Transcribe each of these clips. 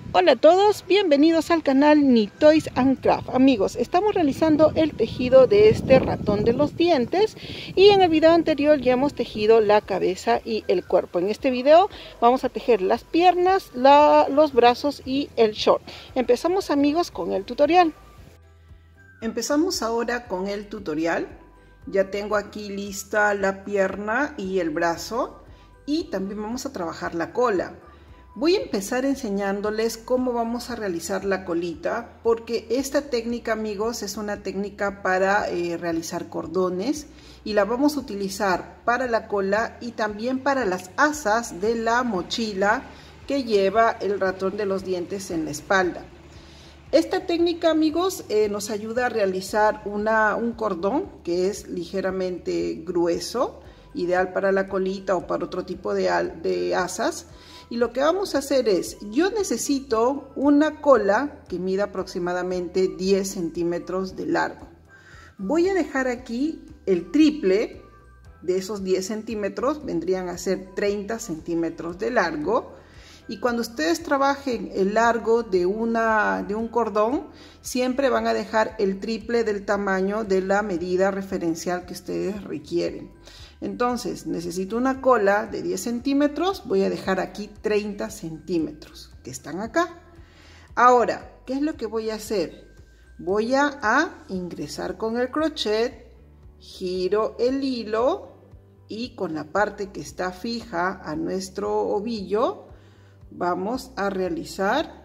Hola a todos, bienvenidos al canal Knit and Craft. Amigos, estamos realizando el tejido de este ratón de los dientes y en el video anterior ya hemos tejido la cabeza y el cuerpo. En este video vamos a tejer las piernas, los brazos y el short. Empezamos, amigos, con el tutorial. Empezamos ahora con el tutorial. Ya tengo aquí lista la pierna y el brazo y también vamos a trabajar la cola. Voy a empezar enseñándoles cómo vamos a realizar la colita, porque esta técnica, amigos, es una técnica para realizar cordones y la vamos a utilizar para la cola y también para las asas de la mochila que lleva el ratón de los dientes en la espalda. Esta técnica, amigos, nos ayuda a realizar un cordón que es ligeramente grueso, ideal para la colita o para otro tipo de asas. Y lo que vamos a hacer es, yo necesito una cola que mida aproximadamente 10 centímetros de largo. Voy a dejar aquí el triple de esos 10 centímetros, vendrían a ser 30 centímetros de largo. Y cuando ustedes trabajen el largo de un cordón, siempre van a dejar el triple del tamaño de la medida referencial que ustedes requieren. Entonces, necesito una cola de 10 centímetros, voy a dejar aquí 30 centímetros, que están acá. Ahora, ¿qué es lo que voy a hacer? Voy a ingresar con el crochet, giro el hilo y con la parte que está fija a nuestro ovillo, vamos a realizar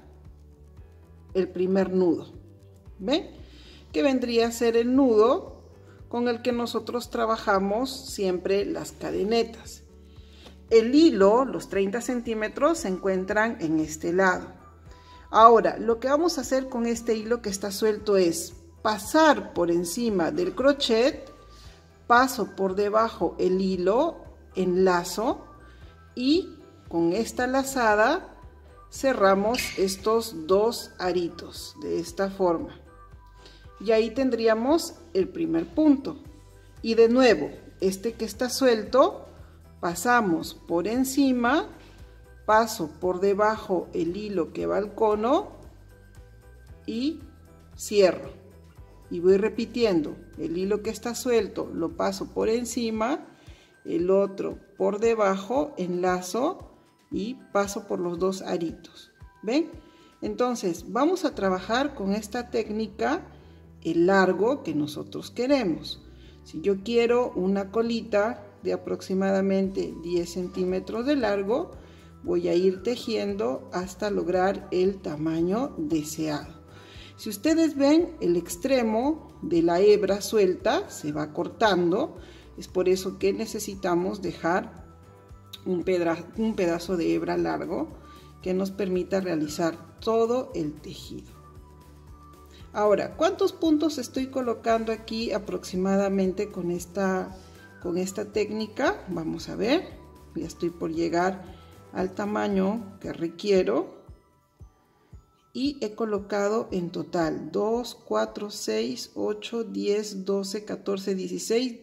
el primer nudo. ¿Ven? Que vendría a ser el nudo con el que nosotros trabajamos siempre las cadenetas. El hilo, los 30 centímetros, se encuentran en este lado. Ahora, lo que vamos a hacer con este hilo que está suelto es pasar por encima del crochet, paso por debajo el hilo, enlazo y con esta lazada cerramos estos dos aritos de esta forma. Y ahí tendríamos el primer punto. Y de nuevo, este que está suelto, pasamos por encima, paso por debajo el hilo que va al cono y cierro. Y voy repitiendo, el hilo que está suelto lo paso por encima, el otro por debajo, enlazo y paso por los dos aritos. ¿Ven? Entonces, vamos a trabajar con esta técnica el largo que nosotros queremos. Si yo quiero una colita de aproximadamente 10 centímetros de largo, voy a ir tejiendo hasta lograr el tamaño deseado. Si ustedes ven, el extremo de la hebra suelta se va cortando, es por eso que necesitamos dejar un pedazo de hebra largo que nos permita realizar todo el tejido. Ahora, ¿cuántos puntos estoy colocando aquí aproximadamente con esta técnica? Vamos a ver, ya estoy por llegar al tamaño que requiero y he colocado en total 2, 4, 6, 8, 10, 12, 14, 16,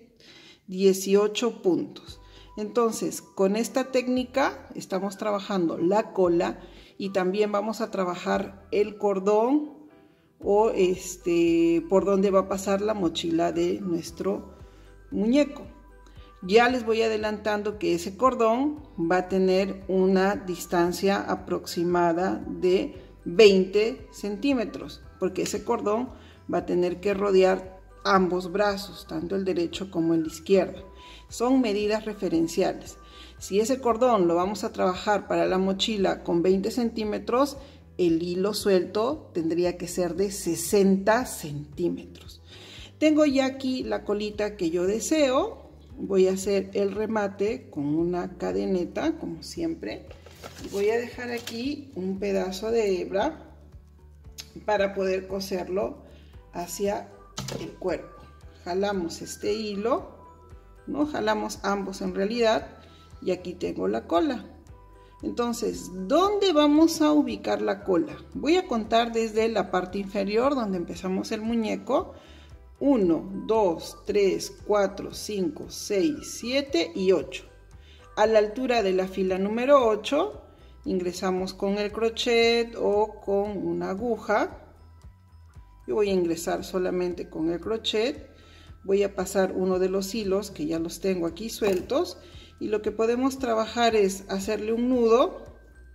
18 puntos. Entonces, con esta técnica estamos trabajando la cola y también vamos a trabajar el cordón o por donde va a pasar la mochila de nuestro muñeco. Ya les voy adelantando que ese cordón va a tener una distancia aproximada de 20 centímetros, porque ese cordón va a tener que rodear ambos brazos, tanto el derecho como el izquierdo. Son medidas referenciales. Si ese cordón lo vamos a trabajar para la mochila con 20 centímetros, el hilo suelto tendría que ser de 60 centímetros. Tengo ya aquí la colita que yo deseo. Voy a hacer el remate con una cadeneta, como siempre. Voy a dejar aquí un pedazo de hebra para poder coserlo hacia el cuerpo. Jalamos este hilo, ¿no? Jalamos ambos en realidad, y aquí tengo la cola. Entonces, ¿dónde vamos a ubicar la cola? Voy a contar desde la parte inferior donde empezamos el muñeco. 1, 2, 3, 4, 5, 6, 7 y 8. A la altura de la fila número 8 Ingresamos con el crochet o con una aguja. Yo voy a ingresar solamente con el crochet. Voy a pasar uno de los hilos que ya los tengo aquí sueltos. Y lo que podemos trabajar es hacerle un nudo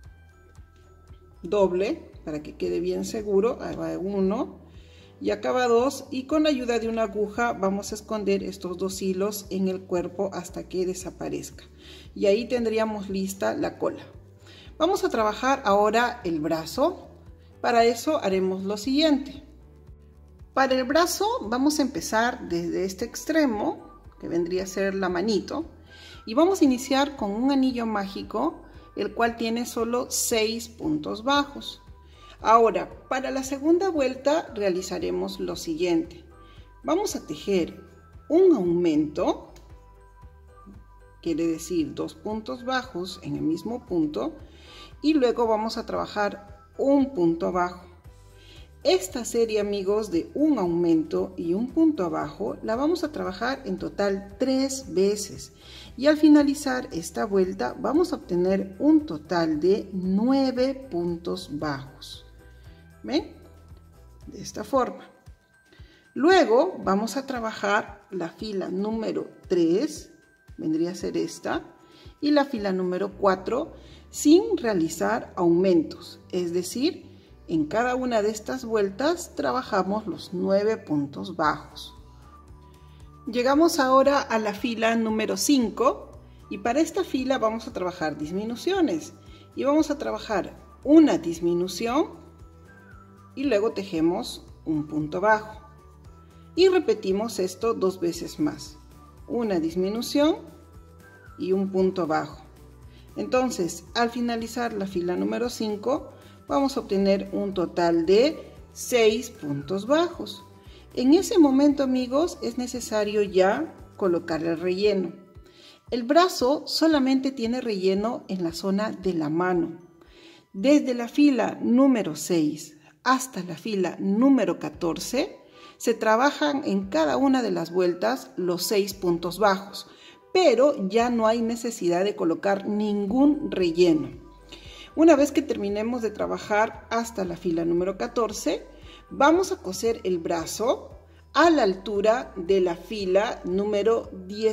doble para que quede bien seguro. Ahí va uno y acá va dos, y con la ayuda de una aguja vamos a esconder estos dos hilos en el cuerpo hasta que desaparezca, y ahí tendríamos lista la cola. Vamos a trabajar ahora el brazo. Para eso haremos lo siguiente. Para el brazo vamos a empezar desde este extremo, que vendría a ser la manito, y vamos a iniciar con un anillo mágico, el cual tiene solo 6 puntos bajos. Ahora, para la segunda vuelta realizaremos lo siguiente. Vamos a tejer un aumento, quiere decir 2 puntos bajos en el mismo punto, y luego vamos a trabajar un punto abajo. Esta serie, amigos, de un aumento y un punto abajo la vamos a trabajar en total 3 veces, y al finalizar esta vuelta vamos a obtener un total de 9 puntos bajos. ¿Ven? De esta forma. Luego vamos a trabajar la fila número 3, vendría a ser esta, y la fila número 4 sin realizar aumentos, es decir, en cada una de estas vueltas trabajamos los 9 puntos bajos. Llegamos ahora a la fila número 5, y para esta fila vamos a trabajar disminuciones, y vamos a trabajar una disminución y luego tejemos un punto bajo, y repetimos esto 2 veces más, una disminución y un punto bajo. Entonces, al finalizar la fila número 5 vamos a obtener un total de 6 puntos bajos. En ese momento, amigos, es necesario ya colocar el relleno. El brazo solamente tiene relleno en la zona de la mano. Desde la fila número 6 hasta la fila número 14 se trabajan en cada una de las vueltas los 6 puntos bajos, pero ya no hay necesidad de colocar ningún relleno. Una vez que terminemos de trabajar hasta la fila número 14, vamos a coser el brazo a la altura de la fila número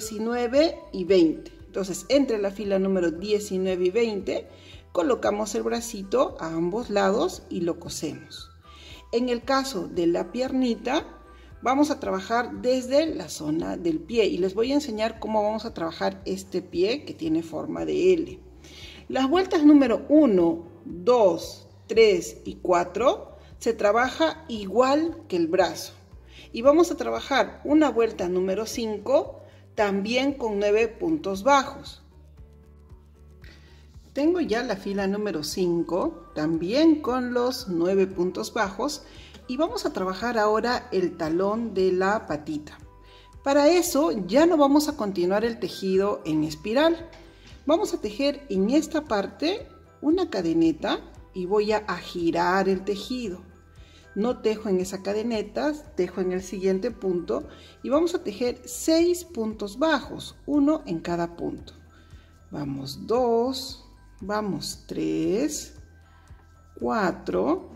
19 y 20. Entonces, entre la fila número 19 y 20, colocamos el bracito a ambos lados y lo cosemos. En el caso de la piernita, vamos a trabajar desde la zona del pie, y les voy a enseñar cómo vamos a trabajar este pie que tiene forma de L. Las vueltas número 1, 2, 3 y 4 se trabaja igual que el brazo. Y vamos a trabajar una vuelta número 5 también con 9 puntos bajos. Tengo ya la fila número 5 también con los 9 puntos bajos, y vamos a trabajar ahora el talón de la patita. Para eso ya no vamos a continuar el tejido en espiral. Vamos a tejer en esta parte una cadeneta y voy a girar el tejido. No tejo en esa cadeneta, tejo en el siguiente punto, y vamos a tejer 6 puntos bajos, uno en cada punto. Vamos 2, vamos 3, 4,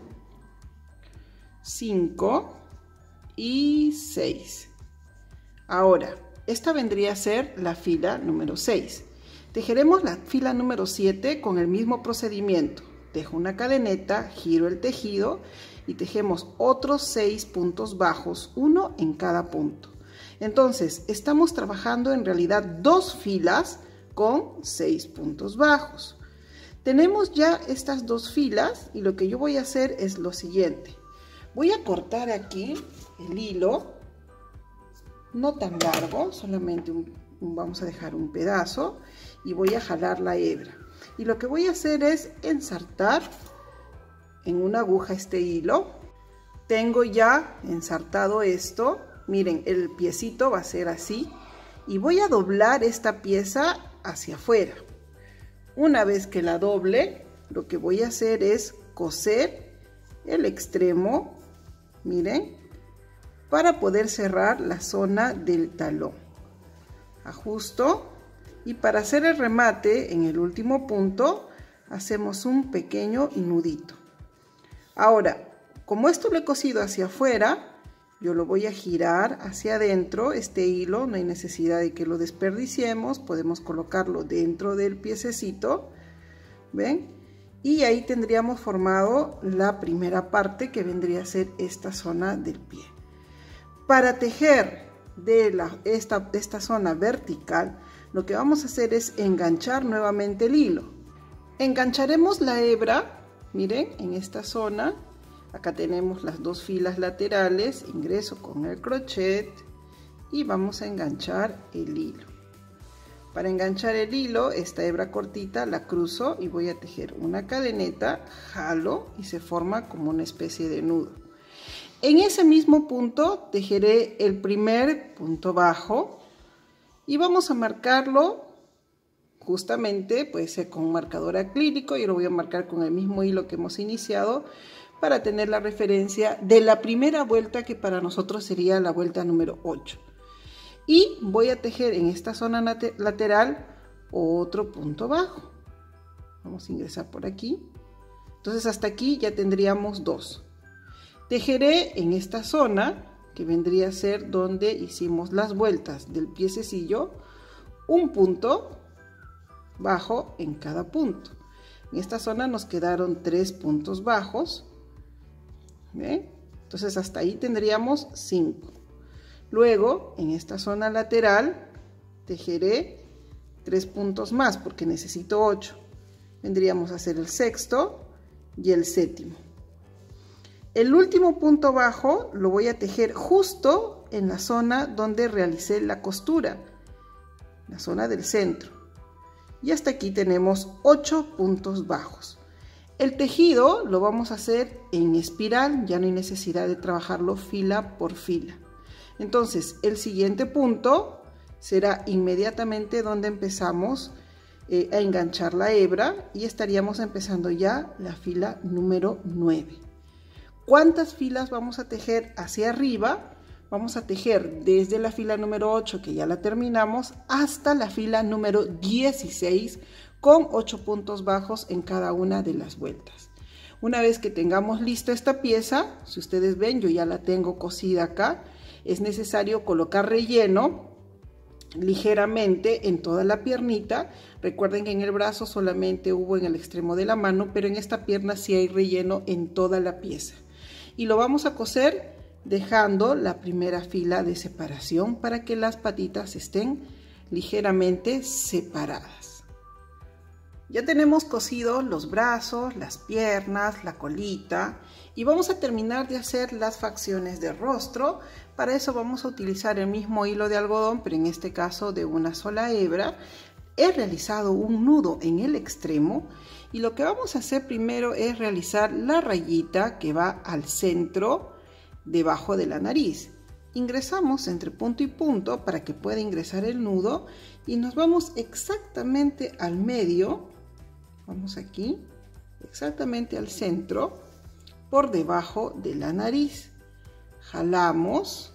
5 y 6. Ahora, esta vendría a ser la fila número 6. Tejeremos la fila número 7 con el mismo procedimiento. Tejo una cadeneta, giro el tejido y tejemos otros 6 puntos bajos, uno en cada punto. Entonces, estamos trabajando en realidad 2 filas con 6 puntos bajos. Tenemos ya estas 2 filas, y lo que yo voy a hacer es lo siguiente. Voy a cortar aquí el hilo, no tan largo, solamente vamos a dejar un pedazo, y voy a jalar la hebra. Y lo que voy a hacer es ensartar en una aguja este hilo. Tengo ya ensartado esto. Miren, el piecito va a ser así, y voy a doblar esta pieza hacia afuera. Una vez que la doble, lo que voy a hacer es coser el extremo, miren, para poder cerrar la zona del talón. Ajusto, y para hacer el remate en el último punto, hacemos un pequeño nudito. Ahora, como esto lo he cosido hacia afuera, yo lo voy a girar hacia adentro. Este hilo no hay necesidad de que lo desperdiciemos, podemos colocarlo dentro del piececito, ¿ven? Y ahí tendríamos formado la primera parte, que vendría a ser esta zona del pie. Para tejer de esta zona vertical, lo que vamos a hacer es enganchar nuevamente el hilo. Engancharemos la hebra, miren, en esta zona. Acá tenemos las dos filas laterales, ingreso con el crochet y vamos a enganchar el hilo. Para enganchar el hilo, esta hebra cortita la cruzo y voy a tejer una cadeneta, jalo y se forma como una especie de nudo. En ese mismo punto tejeré el primer punto bajo y vamos a marcarlo justamente, puede ser con un marcador acrílico. Yo lo voy a marcar con el mismo hilo que hemos iniciado para tener la referencia de la primera vuelta, que para nosotros sería la vuelta número 8. Y voy a tejer en esta zona lateral otro punto bajo. Vamos a ingresar por aquí. Entonces hasta aquí ya tendríamos 2. Tejeré en esta zona, que vendría a ser donde hicimos las vueltas del piececillo, un punto bajo en cada punto. En esta zona nos quedaron 3 puntos bajos. ¿Ven? Entonces hasta ahí tendríamos 5. Luego en esta zona lateral tejeré 3 puntos más porque necesito 8. Vendríamos a hacer el sexto y el séptimo. El último punto bajo lo voy a tejer justo en la zona donde realicé la costura, la zona del centro. Y hasta aquí tenemos 8 puntos bajos. El tejido lo vamos a hacer en espiral, ya no hay necesidad de trabajarlo fila por fila. Entonces el siguiente punto será inmediatamente donde empezamos a enganchar la hebra y estaríamos empezando ya la fila número 9. ¿Cuántas filas vamos a tejer hacia arriba? Vamos a tejer desde la fila número 8, que ya la terminamos, hasta la fila número 16 con 8 puntos bajos en cada una de las vueltas. Una vez que tengamos lista esta pieza, si ustedes ven, yo ya la tengo cosida acá, es necesario colocar relleno ligeramente en toda la piernita. Recuerden que en el brazo solamente hubo en el extremo de la mano, pero en esta pierna sí hay relleno en toda la pieza. Y lo vamos a coser dejando la primera fila de separación para que las patitas estén ligeramente separadas. Ya tenemos cosidos los brazos, las piernas, la colita y vamos a terminar de hacer las facciones del rostro. Para eso vamos a utilizar el mismo hilo de algodón, pero en este caso de una sola hebra. He realizado un nudo en el extremo y lo que vamos a hacer primero es realizar la rayita que va al centro debajo de la nariz. Ingresamos entre punto y punto para que pueda ingresar el nudo y nos vamos exactamente al medio. Vamos aquí, exactamente al centro, por debajo de la nariz. Jalamos.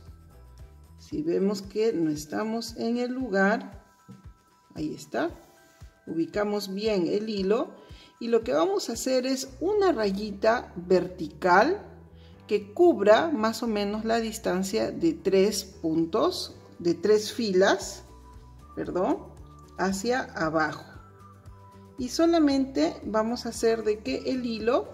Si vemos que no estamos en el lugar, ahí está. Ubicamos bien el hilo y lo que vamos a hacer es una rayita vertical que cubra más o menos la distancia de 3 puntos, de 3 filas, perdón, hacia abajo. Y solamente vamos a hacer de que el hilo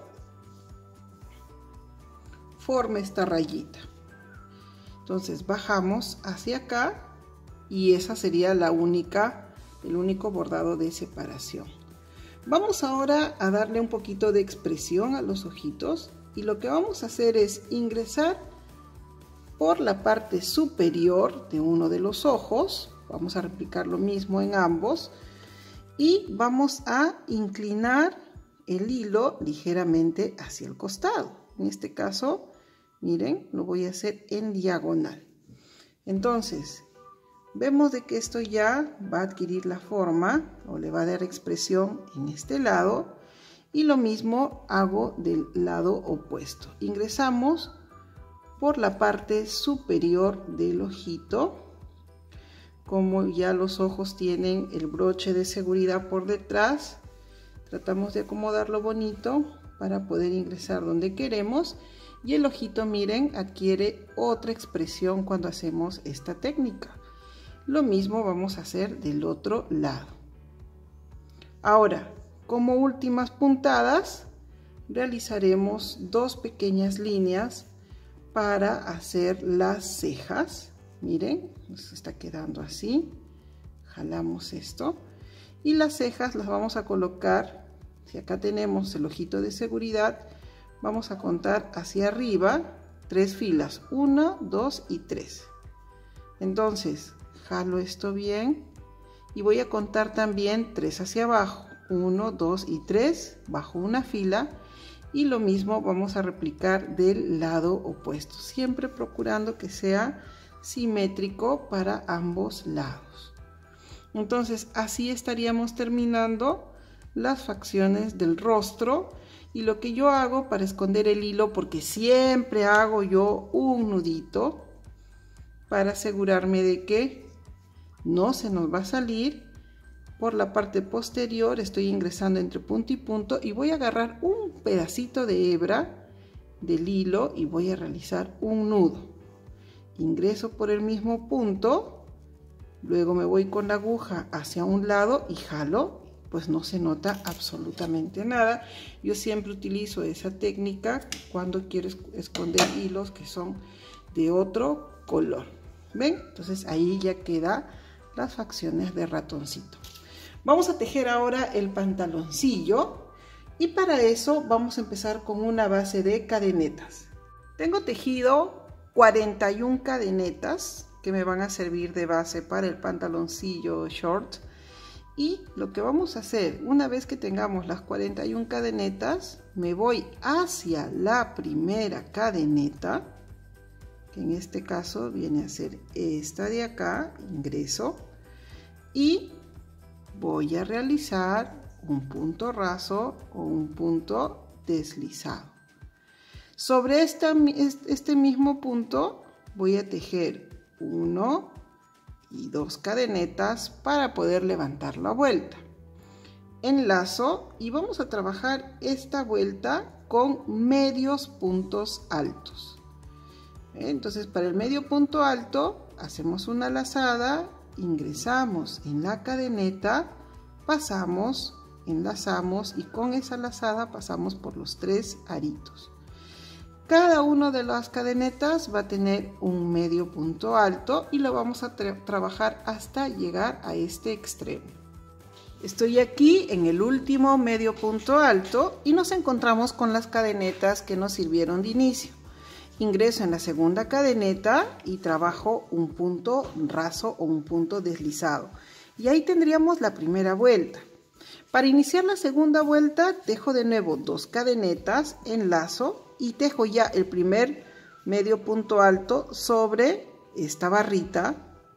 forme esta rayita. Entonces bajamos hacia acá y esa sería el único bordado de separación. Vamos ahora a darle un poquito de expresión a los ojitos y lo que vamos a hacer es ingresar por la parte superior de uno de los ojos. Vamos a replicar lo mismo en ambos. Y vamos a inclinar el hilo ligeramente hacia el costado. En este caso, miren, lo voy a hacer en diagonal. Entonces, vemos de que esto ya va a adquirir la forma o le va a dar expresión en este lado. Y lo mismo hago del lado opuesto. Ingresamos por la parte superior del ojito. Como ya los ojos tienen el broche de seguridad por detrás, Tratamos de acomodarlo bonito para poder ingresar donde queremos. Y el ojito, miren, adquiere otra expresión cuando hacemos esta técnica. Lo mismo vamos a hacer del otro lado. Ahora, como últimas puntadas, realizaremos dos pequeñas líneas para hacer las cejas. Miren, nos está quedando así. Jalamos esto. Y las cejas las vamos a colocar, si acá tenemos el ojito de seguridad, vamos a contar hacia arriba 3 filas, 1, 2 y 3. Entonces, jalo esto bien y voy a contar también 3 hacia abajo, 1, 2 y 3, bajo una fila, y lo mismo vamos a replicar del lado opuesto, siempre procurando que sea simétrico para ambos lados. Entonces, así estaríamos terminando las facciones del rostro. Y lo que yo hago para esconder el hilo, porque siempre hago yo un nudito para asegurarme de que no se nos va a salir, por la parte posterior estoy ingresando entre punto y punto y voy a agarrar un pedacito de hebra del hilo y voy a realizar un nudo. Ingreso por el mismo punto, luego me voy con la aguja hacia un lado y jalo. Pues no se nota absolutamente nada. Yo siempre utilizo esa técnica cuando quiero esconder hilos que son de otro color. ¿Ven? Entonces ahí ya quedan las facciones de ratoncito. Vamos a tejer ahora el pantaloncillo y para eso vamos a empezar con una base de cadenetas. Tengo tejido 41 cadenetas que me van a servir de base para el pantaloncillo short. Y lo que vamos a hacer, una vez que tengamos las 41 cadenetas, me voy hacia la primera cadeneta, que en este caso viene a ser esta de acá, ingreso, y voy a realizar un punto raso o un punto deslizado. Sobre este mismo punto voy a tejer 1 y 2 cadenetas para poder levantar la vuelta. Enlazo y vamos a trabajar esta vuelta con medios puntos altos. Entonces, para el medio punto alto hacemos una lazada, ingresamos en la cadeneta, pasamos, enlazamos y con esa lazada pasamos por los 3 aritos. Cada una de las cadenetas va a tener un medio punto alto y lo vamos a trabajar hasta llegar a este extremo. Estoy aquí en el último medio punto alto y nos encontramos con las cadenetas que nos sirvieron de inicio. Ingreso en la segunda cadeneta y trabajo un punto raso o un punto deslizado. Y ahí tendríamos la primera vuelta. Para iniciar la segunda vuelta tejo de nuevo 2 cadenetas, enlazo y tejo ya el primer medio punto alto sobre esta barrita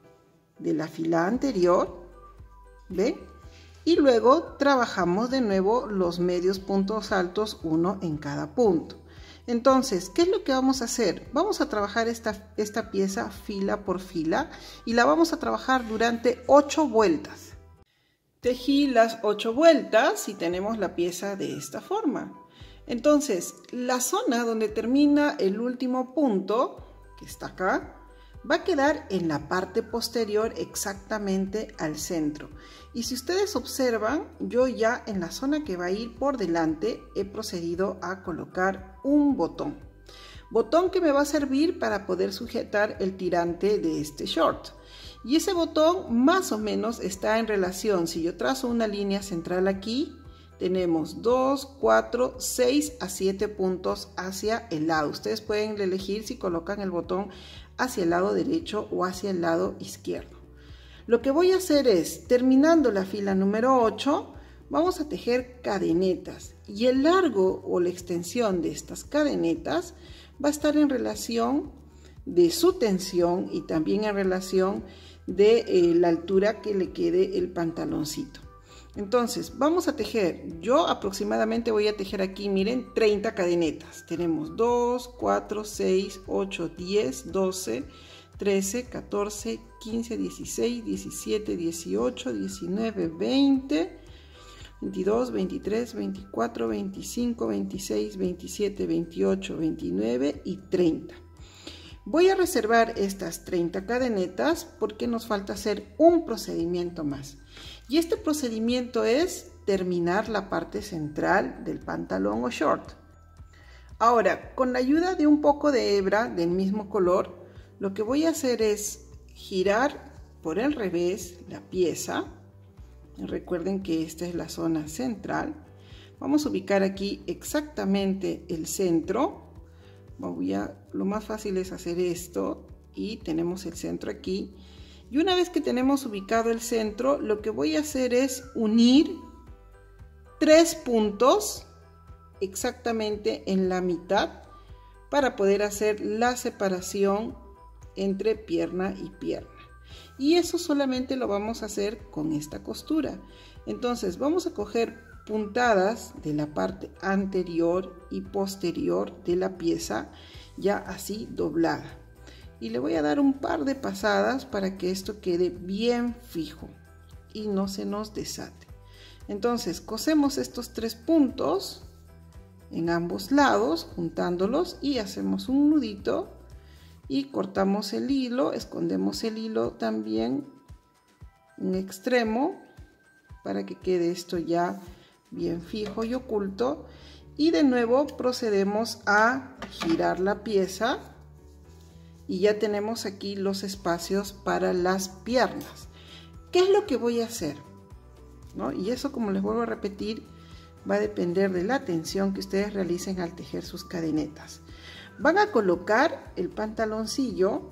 de la fila anterior, ¿ven? Y luego trabajamos de nuevo los medios puntos altos, uno en cada punto. Entonces, ¿qué es lo que vamos a hacer? Vamos a trabajar esta pieza fila por fila y la vamos a trabajar durante 8 vueltas. Tejí las 8 vueltas y tenemos la pieza de esta forma. Entonces, la zona donde termina el último punto, que está acá, va a quedar en la parte posterior exactamente al centro. Y si ustedes observan, yo ya en la zona que va a ir por delante he procedido a colocar un botón. Botón que me va a servir para poder sujetar el tirante de este short. Y ese botón más o menos está en relación, si yo trazo una línea central aquí, tenemos 2, 4, 6 a 7 puntos hacia el lado. Ustedes pueden elegir si colocan el botón hacia el lado derecho o hacia el lado izquierdo. Lo que voy a hacer es, terminando la fila número 8, vamos a tejer cadenetas. Y el largo o la extensión de estas cadenetas va a estar en relación de su tensión y también en relación de la altura que le quede el pantaloncito. Entonces vamos a tejer, yo aproximadamente voy a tejer aquí, miren, 30 cadenetas. Tenemos 2, 4, 6, 8, 10, 12, 13, 14, 15, 16, 17, 18, 19, 20, 22, 23, 24, 25, 26, 27, 28, 29 y 30. Voy a reservar estas 30 cadenetas porque nos falta hacer un procedimiento más. Y este procedimiento es terminar la parte central del pantalón o short. Ahora, con la ayuda de un poco de hebra del mismo color, lo que voy a hacer es girar por el revés la pieza. Recuerden que esta es la zona central. Vamos a ubicar aquí exactamente el centro. Lo más fácil es hacer esto y tenemos el centro aquí. Y una vez que tenemos ubicado el centro, lo que voy a hacer es unir 3 puntos exactamente en la mitad para poder hacer la separación entre pierna y pierna. Y eso solamente lo vamos a hacer con esta costura. Entonces vamos a coger puntadas de la parte anterior y posterior de la pieza, ya así doblada, y le voy a dar un par de pasadas para que esto quede bien fijo y no se nos desate. Entonces cosemos estos 3 puntos en ambos lados juntándolos y hacemos un nudito y cortamos el hilo, escondemos el hilo también un extremo para que quede esto ya bien fijo y oculto, y de nuevo procedemos a girar la pieza y ya tenemos aquí los espacios para las piernas. ¿Qué es lo que voy a hacer? Y eso, como les vuelvo a repetir, va a depender de la tensión que ustedes realicen al tejer sus cadenetas. Van a colocar el pantaloncillo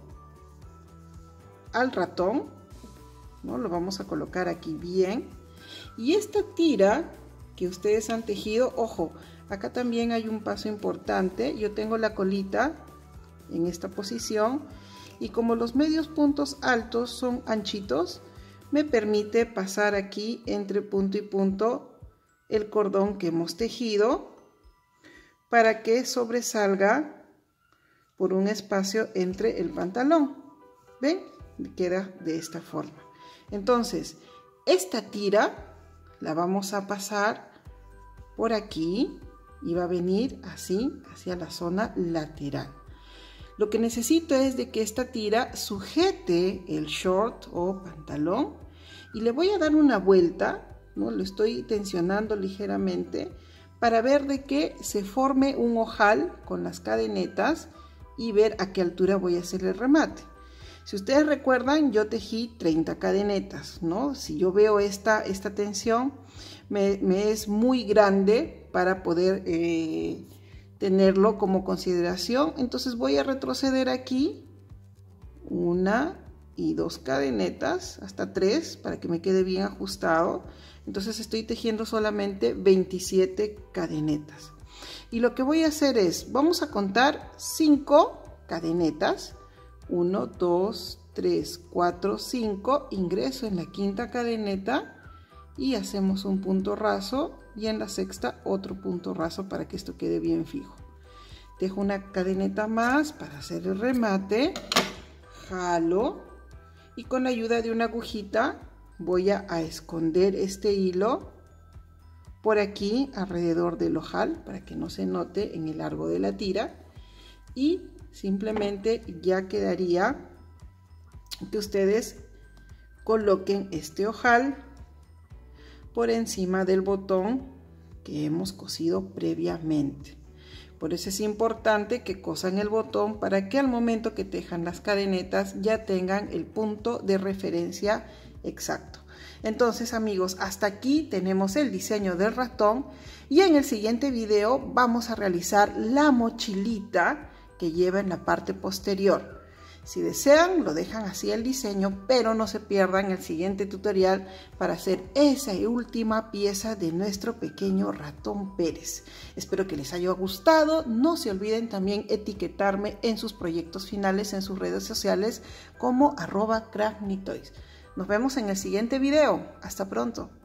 al ratón, lo vamos a colocar aquí bien, y esta tira que ustedes han tejido, ojo, acá también hay un paso importante. Yo tengo la colita en esta posición y como los medios puntos altos son anchitos, me permite pasar aquí entre punto y punto el cordón que hemos tejido para que sobresalga por un espacio entre el pantalón. ¿Ven? Queda de esta forma. Entonces, esta tira la vamos a pasar por aquí y va a venir así hacia la zona lateral. Lo que necesito es de que esta tira sujete el short o pantalón y le voy a dar una vuelta, lo estoy tensionando ligeramente para ver de que se forme un ojal con las cadenetas y ver a qué altura voy a hacer el remate. Si ustedes recuerdan, yo tejí 30 cadenetas, Si yo veo esta tensión, me es muy grande para poder tenerlo como consideración. Entonces voy a retroceder aquí 1 y 2 cadenetas, hasta 3, para que me quede bien ajustado. Entonces estoy tejiendo solamente 27 cadenetas. Y lo que voy a hacer es, vamos a contar 5 cadenetas. 1, 2, 3, 4, 5, ingreso en la quinta cadeneta y hacemos un punto raso y en la sexta otro punto raso para que esto quede bien fijo. Dejo una cadeneta más para hacer el remate, jalo y con la ayuda de una agujita voy a esconder este hilo por aquí alrededor del ojal para que no se note en el largo de la tira y simplemente ya quedaría que ustedes coloquen este ojal por encima del botón que hemos cosido previamente. Por eso es importante que cosan el botón para que al momento que tejan las cadenetas ya tengan el punto de referencia exacto. Entonces, amigos, hasta aquí tenemos el diseño del ratón y en el siguiente video vamos a realizar la mochilita que lleva en la parte posterior. Si desean, lo dejan así el diseño, pero no se pierdan el siguiente tutorial para hacer esa última pieza de nuestro pequeño ratón Pérez. Espero que les haya gustado. No se olviden también etiquetarme en sus proyectos finales en sus redes sociales como @craftnitoys. Nos vemos en el siguiente video. Hasta pronto.